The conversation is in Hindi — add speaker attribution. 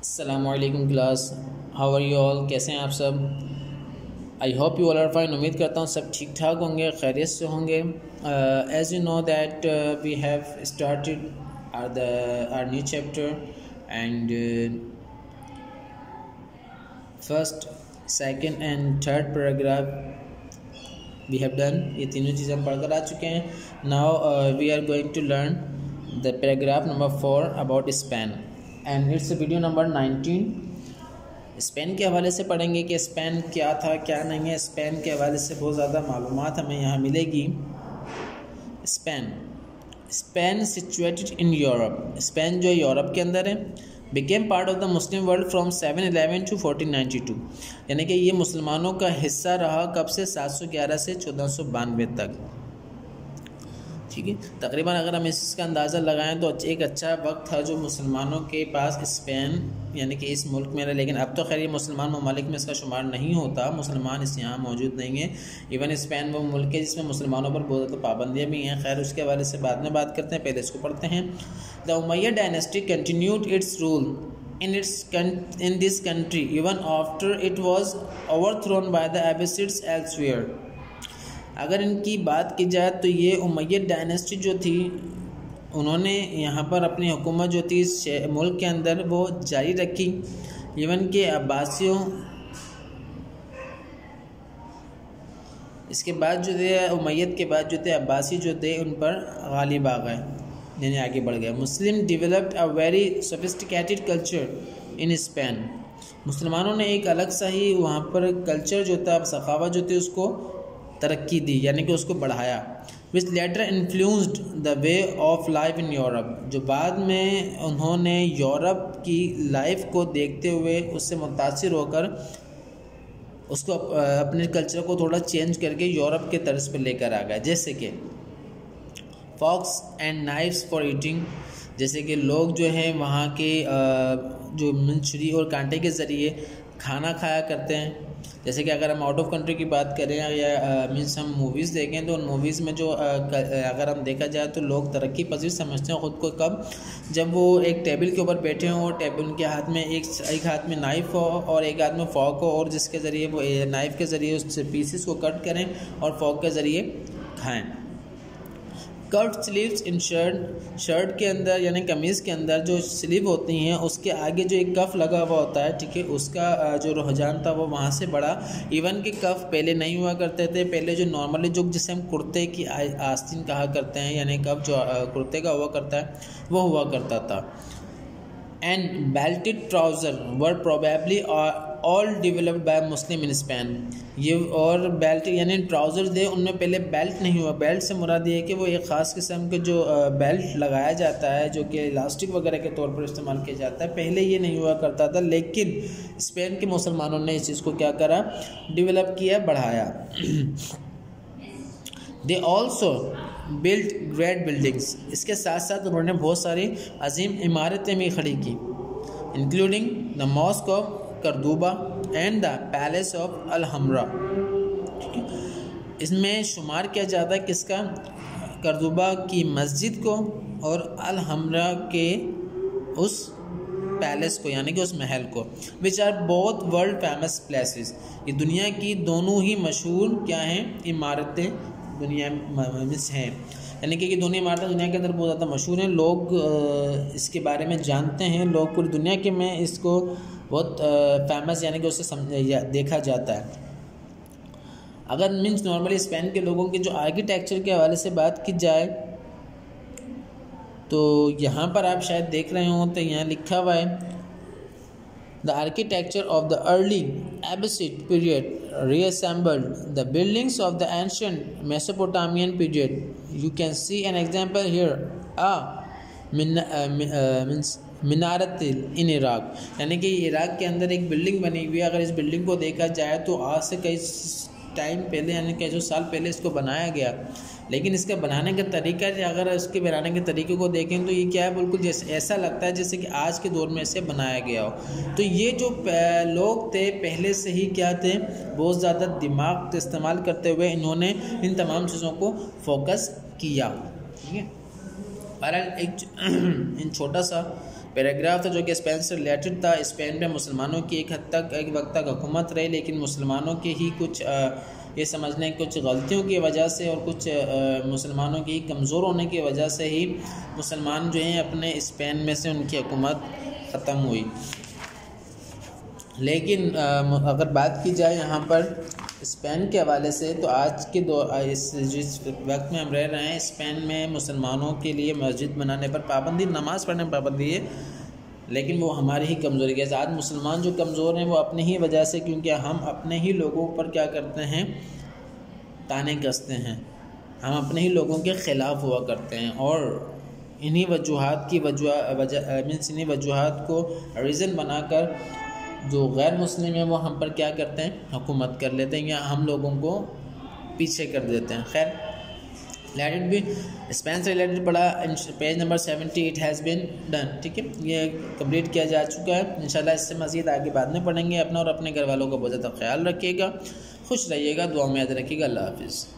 Speaker 1: अस्सलामुअलैकुम class, how are you all. कैसे हैं आप सब? I hope you all are fine. उम्मीद करता हूँ सब ठीक ठाक होंगे, खैरियत से होंगे। As you know that we have started our new chapter and first, second and third paragraph we have done. ये तीनों चीज़ें हम पढ़कर आ चुके हैं। Now we are going to learn the paragraph number 4 about Spain and its video number 19। Spain के हवाले से पढ़ेंगे कि स्पेन क्या था क्या नहीं है। स्पेन के हवाले से बहुत ज़्यादा मालूमात हमें यहाँ मिलेगी। Spain situated in Europe. Spain जो यूरोप के अंदर है। Became part of the Muslim world from 711 to 1492, यानी कि ये मुसलमानों का हिस्सा रहा कब से? 711 से 1492 तक। ठीक है, तकरीबन अगर हम इसका अंदाज़ा लगाएं तो एक अच्छा वक्त था जो मुसलमानों के पास स्पेन यानी कि इस मुल्क में रहा। लेकिन अब तो खैर ये मुसलमान ममालिक में इसका शुमार नहीं होता, मुसलमान इस यहाँ मौजूद नहीं है। इवन स्पेन वो मुल्क है जिसमें मुसलमानों पर बहुत ज़्यादा पाबंदियाँ भी हैं। खैर उसके हवाले से बाद में बात करते हैं, पहले इसको पढ़ते हैं। The Umayyad dynasty continued its rule in this country even after it was overthrown by the Abbasids elsewhere। अगर इनकी बात की जाए तो ये उमय्यद डायनेस्टी जो थी उन्होंने यहाँ पर अपनी हुकूमत जो थी इस मुल्क के अंदर वो जारी रखी। इवन के अब्बासियों इसके बाद जो थे उमय्यद के बाद जो थे अब्बासी जो थे उन पर गालिब आ गए, यानी आगे बढ़ गए। Muslim developed a very sophisticated culture in Spain. मुसलमानों ने एक अलग सा ही वहाँ पर कल्चर जो था, सखावत जो थी उसको तरक्की दी, यानी कि उसको बढ़ाया। Which later influenced the way of life in Europe, जो बाद में उन्होंने यूरोप की लाइफ को देखते हुए उससे मुतासिर होकर उसको अपने कल्चर को थोड़ा चेंज करके यूरोप के तर्ज पर लेकर आ गया। जैसे कि forks and knifes for eating, जैसे कि लोग जो हैं वहाँ के जो छुरी और कांटे के ज़रिए खाना खाया करते हैं। जैसे कि अगर हम आउट ऑफ कंट्री की बात करें या मीन्स हम मूवीज़ देखें तो उन मूवीज़ में जो अगर हम देखा जाए तो लोग तरक्की पसीर समझते हैं ख़ुद को कब? जब वो एक टेबल के ऊपर बैठे हों और टेबल के हाथ में एक हाथ में नाइफ़ हो और एक हाथ में फॉक हो, और जिसके ज़रिए वो नाइफ़ के ज़रिए उस पीसेस को कट करें और फॉक के ज़रिए खाएँ। कर्व्ड स्लीव्स इन शर्ट के अंदर यानी कमीज़ के अंदर जो स्लीव होती हैं उसके आगे जो एक कफ लगा हुआ होता है, ठीक है, उसका जो रुझान था वो वहाँ से बढ़ा। इवन के कफ पहले नहीं हुआ करते थे। पहले जो नॉर्मली जो जिसे हम कुर्ते की आस्तीन कहा करते हैं, यानी कफ जो कुर्ते का हुआ करता है वो हुआ करता था। And belted trouser were probably all developed by Muslim in Spain. ये और बेल्ट यानी ट्राउज़र थे उनमें पहले बेल्ट नहीं हुआ। बेल्ट से मुराद ये है कि वो एक ख़ास किस्म के जो बेल्ट लगाया जाता है जो कि इलास्टिक वगैरह के तौर पर इस्तेमाल किया जाता है, पहले ये नहीं हुआ करता था। लेकिन स्पेन के मुसलमानों ने इस चीज़ को क्या करा? डेवलप किया, बढ़ाया। They also built great buildings, इसके साथ साथ उन्होंने बहुत सारी अजीम इमारतें भी खड़ी की, including the mosque of Cordoba and the palace of Alhambra. इसमें शुमार किया जाता है किसका? करदूबा की मस्जिद को और अलहमरा के उस पैलेस को, यानी कि उस महल को। Which are both world famous places, ये दुनिया की दोनों ही मशहूर क्या हैं? इमारतें दुनिया में हैं, यानी कि ये दोनों इमारतें दुनिया के अंदर बहुत ज़्यादा मशहूर हैं। लोग इसके बारे में जानते हैं, लोग पूरी दुनिया के में इसको बहुत फेमस यानी कि उससे देखा जाता है। अगर मीन्स नॉर्मली स्पेन के लोगों के जो आर्किटेक्चर के हवाले से बात की जाए तो यहाँ पर आप शायद देख रहे हो तो यहाँ लिखा हुआ है the architecture of the early Abbasid period reassembled the buildings of the ancient Mesopotamian period. You can see an example here. Minaret in Iraq, यानी कि इराक के अंदर एक बिल्डिंग बनी हुई है। अगर इस बिल्डिंग को देखा जाए तो आज से कई टाइम पहले यानी कई सौ साल पहले इसको बनाया गया। लेकिन इसका बनाने का तरीका, अगर इसके बनाने के तरीके को देखें तो ये क्या है, बिल्कुल जैसे ऐसा लगता है जैसे कि आज के दौर में इसे बनाया गया हो। तो ये जो लोग थे पहले से ही क्या थे, बहुत ज़्यादा दिमाग इस्तेमाल करते हुए इन्होंने इन तमाम चीज़ों को फोकस किया। ठीक है, बहरहाल एक छोटा सा पैराग्राफ था जो कि स्पेन से रिलेटेड था। स्पेन में मुसलमानों की एक वक्त तक हुकूमत रही, लेकिन मुसलमानों के ही कुछ ये समझ लें कुछ गलतियों की वजह से और कुछ मुसलमानों की कमज़ोर होने की वजह से ही मुसलमान जो हैं अपने स्पेन में से उनकी हुकूमत ख़त्म हुई। लेकिन अगर बात की जाए यहाँ पर स्पेन के हवाले से, तो आज के जिस वक्त में हम रह रहे हैं, स्पेन में मुसलमानों के लिए मस्जिद बनाने पर पाबंदी, नमाज़ पढ़ने पर पाबंदी है, लेकिन वो हमारी ही कमज़ोरी के। आज मुसलमान जो कमज़ोर हैं वो अपने ही वजह से, क्योंकि हम अपने ही लोगों पर क्या करते हैं, ताने कसते हैं, हम अपने ही लोगों के ख़िलाफ़ हुआ करते हैं, और इन्हीं वजूहात की इन्हीं वजूहात को रीज़न बनाकर जो गैर मुस्लिम है वो हम पर क्या करते हैं, हुकूमत कर लेते हैं या हम लोगों को पीछे कर देते हैं। खैर, रिलेटेड भी स्पेन से रिलेटेड पढ़ा, page number 70 it has been done. ठीक है, ये कंप्लीट किया जा चुका है। इंशाल्लाह इससे मज़ीद आगे बाद में पढ़ेंगे। अपना और अपने घर वालों का बहुत ज़्यादा ख्याल रखिएगा, खुश रहिएगा, दुआ में याद रखिएगा। अल्लाह हाफ़िज़।